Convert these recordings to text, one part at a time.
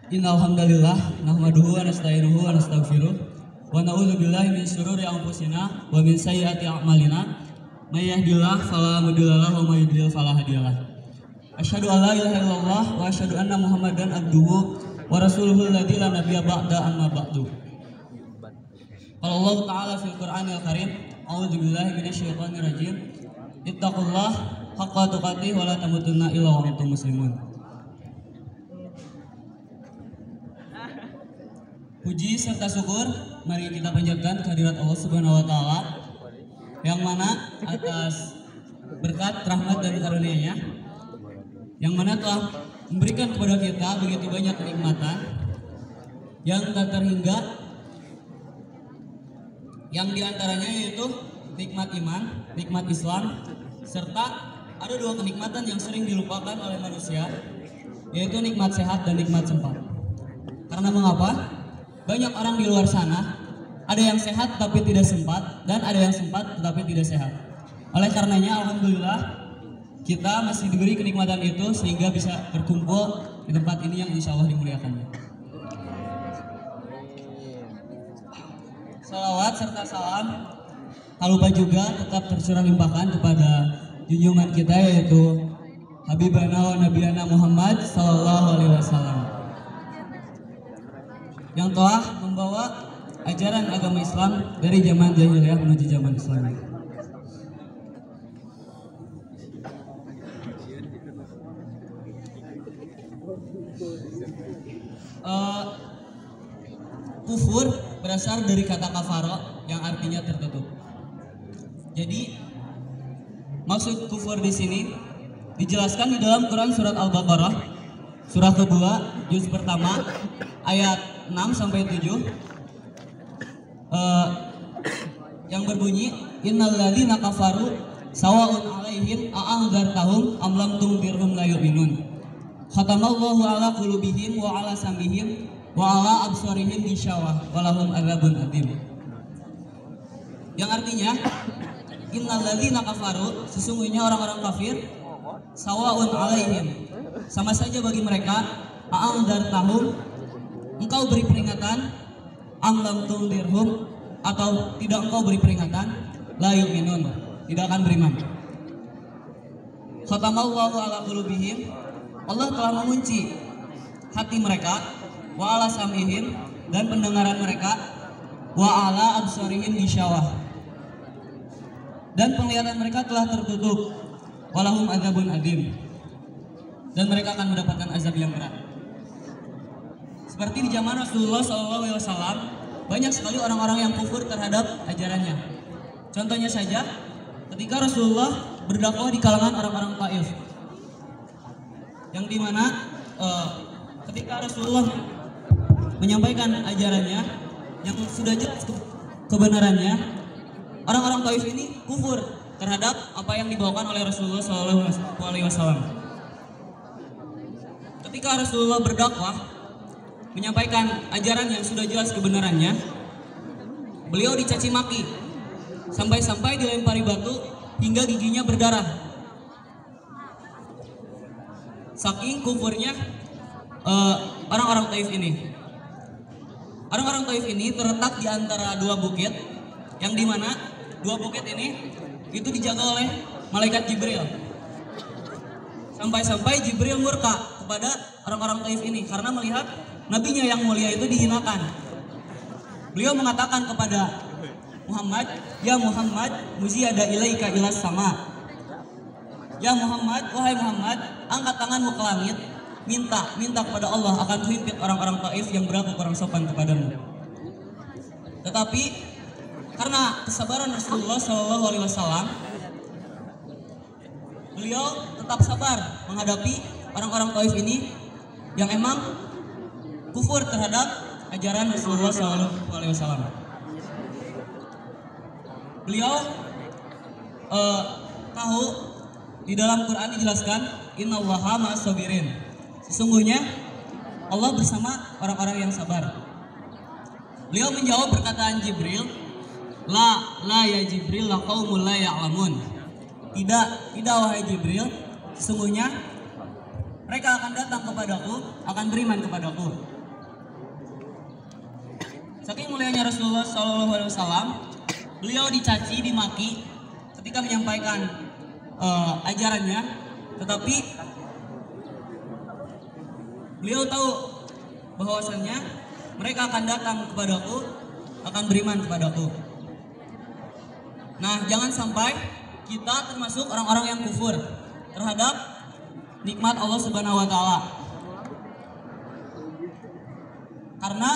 Innal hamdalillah nahmaduhu wa nasta'inuhu wa nastaghfiruh wa na'udzu billahi min syururi anfusina wa min sayyiati a'malina. May yahdihillahu fala mudilla lahu wa may yudlil fala hadiyalah. Asyhadu an la ilaha illallah wa asyhadu anna Muhammadan abduhu wa rasuluhul ladzi la nabiyya ba'da amma ba'du. Qala Allah ta'ala fil Qur'anil Karim, a'udzu billahi minasyaitonir rajim. Ittaqullaha haqqa tuqatih wa la tamutunna illa wa antum muslimun. Puji serta syukur mari kita panjatkan kehadirat Allah Subhanahu wa taala yang mana atas berkat, rahmat dan karunia-Nya yang mana telah memberikan kepada kita begitu banyak kenikmatan yang tak terhingga, yang diantaranya yaitu nikmat iman, nikmat Islam, serta ada dua kenikmatan yang sering dilupakan oleh manusia, yaitu nikmat sehat dan nikmat sempat. Karena mengapa? Banyak orang di luar sana, ada yang sehat tapi tidak sempat, dan ada yang sempat tetapi tidak sehat. Oleh karenanya, alhamdulillah kita masih diberi kenikmatan itu sehingga bisa berkumpul di tempat ini yang insya Allah dimuliakannya. Salawat serta salam tak lupa juga tetap tercurah limpahkan kepada junjungan kita yaitu Habibana wa Nabiyana Muhammad sallallahu alaihi wasallam yang telah membawa ajaran agama Islam dari zaman jahiliyah menuju zaman Islam. Kufur berasal dari kata kafara yang artinya tertutup. Jadi maksud kufur di sini dijelaskan di dalam Quran surat Al-Baqarah surah kedua juz pertama ayat 6 sampai 7 yang berbunyi innal ladzina kafaru sawa'un 'alaihim a'anzartahum am lam tunzirhum la yu'minun khatamallahu 'ala qulubihim wa 'ala sam'ihim wa 'ala absarihim ghishawah wa lahum adzabun adzim. Yang artinya innal ladzina kafaru, sesungguhnya orang-orang kafir, sawa'un 'alaihim, sama saja bagi mereka, a'anzartahum, engkau beri peringatan, am lam tunzirhum, atau tidak engkau beri peringatan, la yu'minun, tidak akan beriman. Khatamallahu ala qulubihim, Allah telah mengunci hati mereka, wa ala sam'ihim, dan pendengaran mereka, wa ala absarihim bisyawah, dan penglihatan mereka telah tertutup, walahum adzabun adim, dan mereka akan mendapatkan azab yang berat. Seperti di zaman Rasulullah SAW, banyak sekali orang-orang yang kufur terhadap ajarannya. Contohnya saja, ketika Rasulullah berdakwah di kalangan orang-orang Taif, yang dimana ketika Rasulullah menyampaikan ajarannya yang sudah jelas kebenarannya, orang-orang Taif ini kufur terhadap apa yang dibawakan oleh Rasulullah SAW. Ketika Rasulullah berdakwah menyampaikan ajaran yang sudah jelas kebenarannya, beliau dicaci maki sampai-sampai dilempari batu hingga giginya berdarah. Saking kufurnya orang-orang Taif ini. Orang-orang Taif ini terletak di antara dua bukit, yang dimana dua bukit ini itu dijaga oleh malaikat Jibril. Sampai-sampai Jibril murka kepada orang-orang Taif ini karena melihat nabinya yang mulia itu dihinakan. Beliau mengatakan kepada Muhammad, ya Muhammad, muziyada ilaika ilas sama. Ya Muhammad, wahai Muhammad, angkat tanganmu ke langit, minta kepada Allah akan kuhimpit orang-orang Taif yang berlaku kurang sopan kepadamu. Tetapi karena kesabaran Rasulullah SAW, beliau tetap sabar menghadapi orang-orang Taif ini yang emang kufur terhadap ajaran Rasulullah SAW. Beliau tahu di dalam Quran dijelaskan innallaha ma'as sabirin. Sesungguhnya Allah bersama orang-orang yang sabar. Beliau menjawab perkataan Jibril, la ya Jibril la qaumul la ya'lamun. Tidak wahai Jibril, sesungguhnya mereka akan datang kepadaku, akan beriman kepadaku. Saking mulianya Rasulullah SAW, beliau dicaci, dimaki ketika menyampaikan ajarannya, tetapi beliau tahu bahwasannya mereka akan datang kepadaku, akan beriman kepadaku. Nah, jangan sampai kita termasuk orang-orang yang kufur terhadap nikmat Allah Subhanahu wa taala. Karena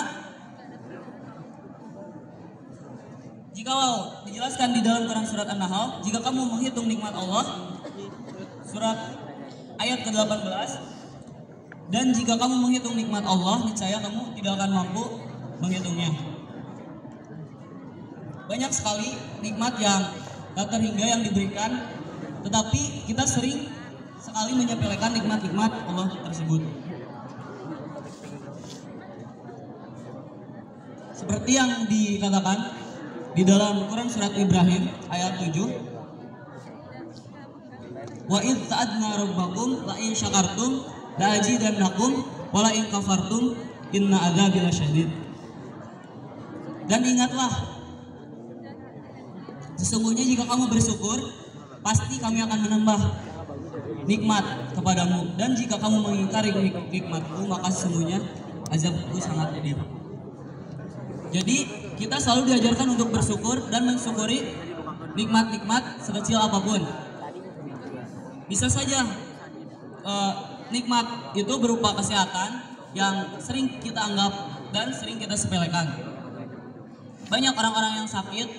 jikalau dijelaskan di dalam Quran surat An-Nahl, jika kamu menghitung nikmat Allah, surat ayat ke-18, dan jika kamu menghitung nikmat Allah, niscaya kamu tidak akan mampu menghitungnya. Banyak sekali nikmat yang tak terhingga yang diberikan, tetapi kita sering sekali menyepelekan nikmat-nikmat Allah tersebut. Seperti yang dikatakan di dalam Quran surat Ibrahim ayat 7, wa idz ta'adna rabbakum la in syakartum la azidannakum wa la in kafartum inna adzabi lasyadid. Dan ingatlah, sesungguhnya jika kamu bersyukur, pasti kami akan menambah nikmat kepadamu, dan jika kamu mengingkari nikmatku, maka sesungguhnya azabku sangat pedih. Jadi kita selalu diajarkan untuk bersyukur dan mensyukuri nikmat-nikmat sekecil apapun. Bisa saja nikmat itu berupa kesehatan yang sering kita anggap dan sering kita sepelekan. Banyak orang-orang yang sakit,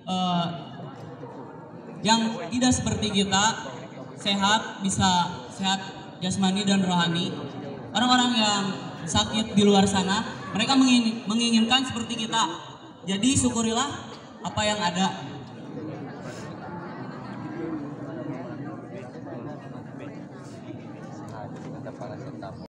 yang tidak seperti kita, sehat, bisa sehat jasmani dan rohani. Orang-orang yang sakit di luar sana, mereka menginginkan seperti kita. Jadi syukurilah apa yang ada.